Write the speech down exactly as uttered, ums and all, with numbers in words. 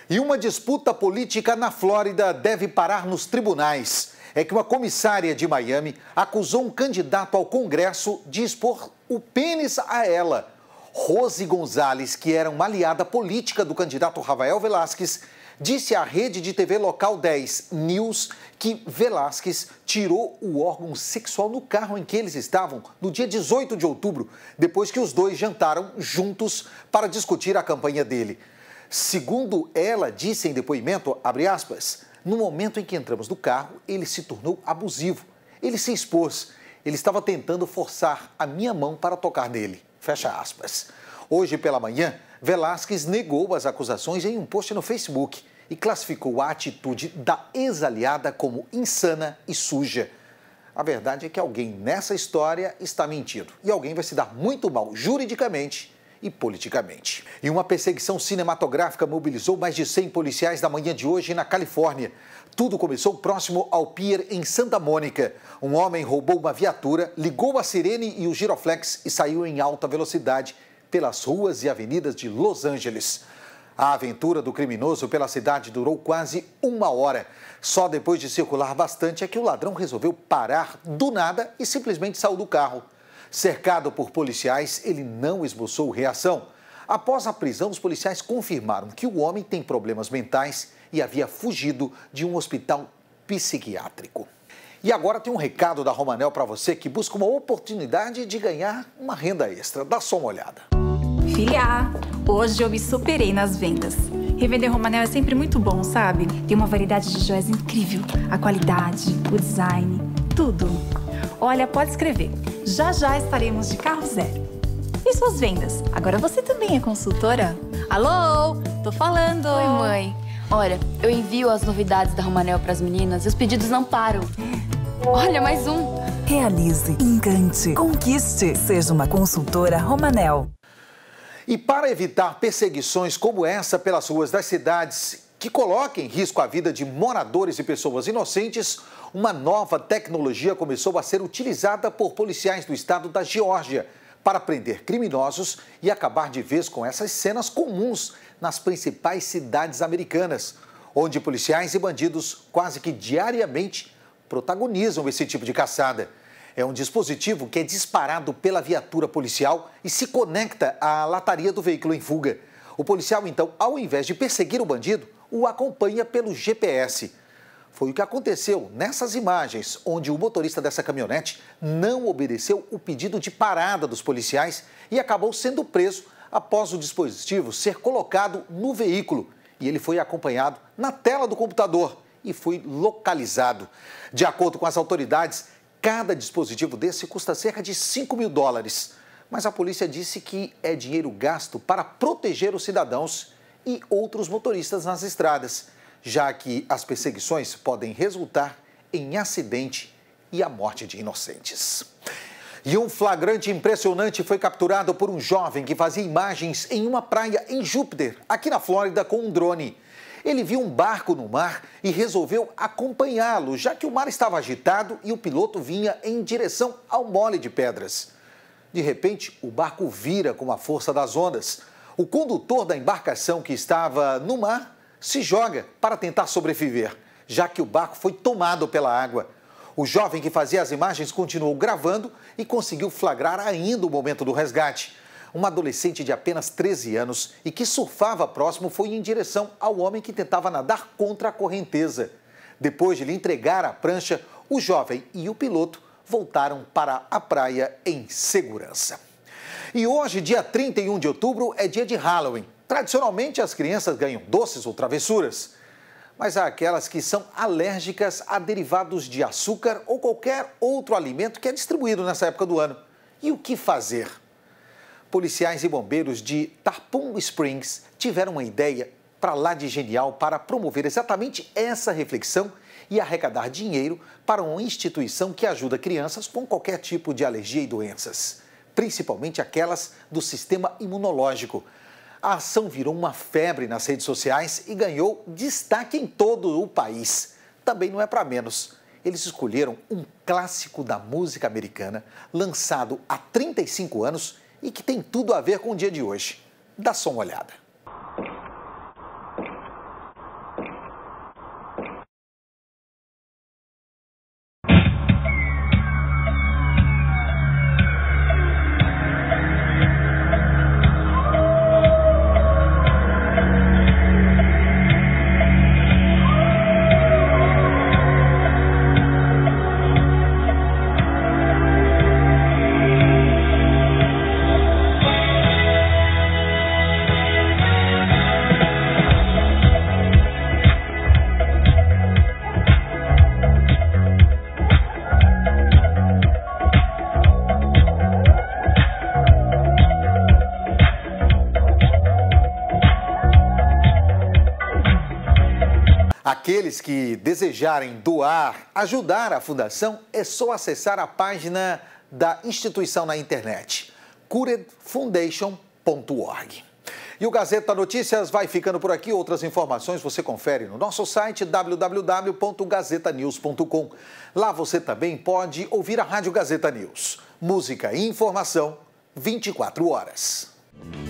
E uma disputa política na Flórida deve parar nos tribunais. É que uma comissária de Miami acusou um candidato ao Congresso de expor o pênis a ela. Rose Gonzalez, que era uma aliada política do candidato Rafael Velasquez, disse à rede de T V local dez News que Velasquez tirou o órgão sexual no carro em que eles estavam no dia dezoito de outubro, depois que os dois jantaram juntos para discutir a campanha dele. Segundo ela disse em depoimento, abre aspas, no momento em que entramos no carro, ele se tornou abusivo. Ele se expôs. Ele estava tentando forçar a minha mão para tocar nele. Fecha aspas. Hoje pela manhã, Velasquez negou as acusações em um post no Facebook e classificou a atitude da ex-aliada como insana e suja. A verdade é que alguém nessa história está mentindo e alguém vai se dar muito mal juridicamente e politicamente. E uma perseguição cinematográfica mobilizou mais de cem policiais na manhã de hoje na Califórnia. Tudo começou próximo ao pier em Santa Mônica. Um homem roubou uma viatura, ligou a sirene e o giroflex e saiu em alta velocidade pelas ruas e avenidas de Los Angeles. A aventura do criminoso pela cidade durou quase uma hora. Só depois de circular bastante é que o ladrão resolveu parar do nada e simplesmente saiu do carro. Cercado por policiais, ele não esboçou reação. Após a prisão, os policiais confirmaram que o homem tem problemas mentais e havia fugido de um hospital psiquiátrico. E agora tem um recado da Romanel para você que busca uma oportunidade de ganhar uma renda extra. Dá só uma olhada. Filha, hoje eu me superei nas vendas. Revender Romanel é sempre muito bom, sabe? Tem uma variedade de joias incrível. A qualidade, o design, tudo. Olha, pode escrever. Já já estaremos de carro zero. E suas vendas? Agora você também é consultora? Alô? Tô falando. Oi, mãe. Olha, eu envio as novidades da Romanel para as meninas e os pedidos não param. Olha, mais um. Realize, encante, conquiste. Seja uma consultora Romanel. E para evitar perseguições como essa pelas ruas das cidades, que coloquem em risco a vida de moradores e pessoas inocentes, uma nova tecnologia começou a ser utilizada por policiais do estado da Geórgia para prender criminosos e acabar de vez com essas cenas comuns nas principais cidades americanas, onde policiais e bandidos quase que diariamente protagonizam esse tipo de caçada. É um dispositivo que é disparado pela viatura policial e se conecta à lataria do veículo em fuga. O policial, então, ao invés de perseguir o bandido, o acompanha pelo G P S. Foi o que aconteceu nessas imagens, onde o motorista dessa caminhonete não obedeceu o pedido de parada dos policiais e acabou sendo preso após o dispositivo ser colocado no veículo. E ele foi acompanhado na tela do computador e foi localizado. De acordo com as autoridades, cada dispositivo desse custa cerca de cinco mil dólares. Mas a polícia disse que é dinheiro gasto para proteger os cidadãos e outros motoristas nas estradas, já que as perseguições podem resultar em acidente e a morte de inocentes. E um flagrante impressionante foi capturado por um jovem que fazia imagens em uma praia em Júpiter, aqui na Flórida, com um drone. Ele viu um barco no mar e resolveu acompanhá-lo, já que o mar estava agitado e o piloto vinha em direção ao mole de pedras. De repente, o barco vira com a força das ondas. O condutor da embarcação que estava no mar se joga para tentar sobreviver, já que o barco foi tomado pela água. O jovem que fazia as imagens continuou gravando e conseguiu flagrar ainda o momento do resgate. Uma adolescente de apenas treze anos e que surfava próximo foi em direção ao homem que tentava nadar contra a correnteza. Depois de lhe entregar a prancha, o jovem e o piloto voltaram para a praia em segurança. E hoje, dia trinta e um de outubro, é dia de Halloween. Tradicionalmente, as crianças ganham doces ou travessuras, mas há aquelas que são alérgicas a derivados de açúcar ou qualquer outro alimento que é distribuído nessa época do ano. E o que fazer? Policiais e bombeiros de Tarpon Springs tiveram uma ideia para lá de genial para promover exatamente essa reflexão e arrecadar dinheiro para uma instituição que ajuda crianças com qualquer tipo de alergia e doenças, principalmente aquelas do sistema imunológico. A ação virou uma febre nas redes sociais e ganhou destaque em todo o país. Também não é para menos. Eles escolheram um clássico da música americana, lançado há trinta e cinco anos e que tem tudo a ver com o dia de hoje. Dá só uma olhada. Aqueles que desejarem doar, ajudar a fundação, é só acessar a página da instituição na internet, cured foundation ponto org. E o Gazeta Notícias vai ficando por aqui. Outras informações você confere no nosso site w w w ponto gazeta news ponto com. Lá você também pode ouvir a Rádio Gazeta News. Música e informação vinte e quatro horas.